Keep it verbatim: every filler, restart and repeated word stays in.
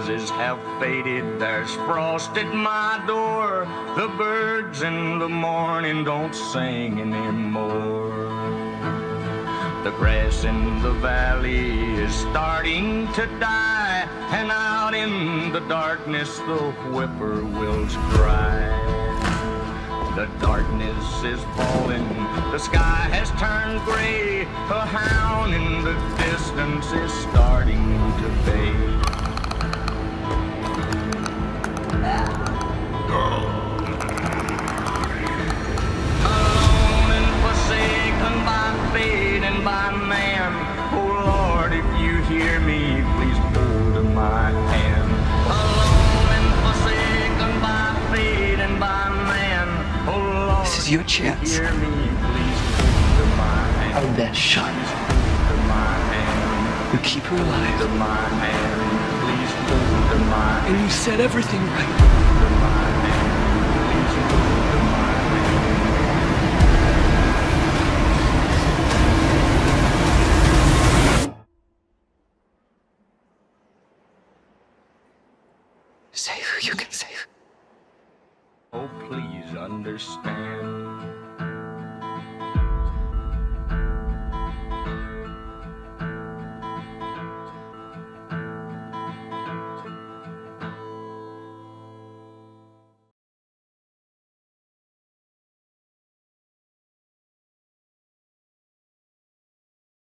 roses have faded, there's frost at my door. The birds in the morning don't sing anymore. The grass in the valley is starting to die, and out in the darkness the whippoorwills cry. The darkness is falling, the sky has turned gray. A hound in the distance is starting to bay. Alone and forsaken by fate and by man. Oh Lord, if you hear me, please hold my hand. Alone and forsaken by fate and by man. Oh Lord, this is your chance. hear me, please hold my hand. Our best shot. Hold my hand. You keep her alive. Hold my hand. Please hold my hand. And you said everything right. Hold my hand. Please hold my hand. Save who you can save. Oh, please understand.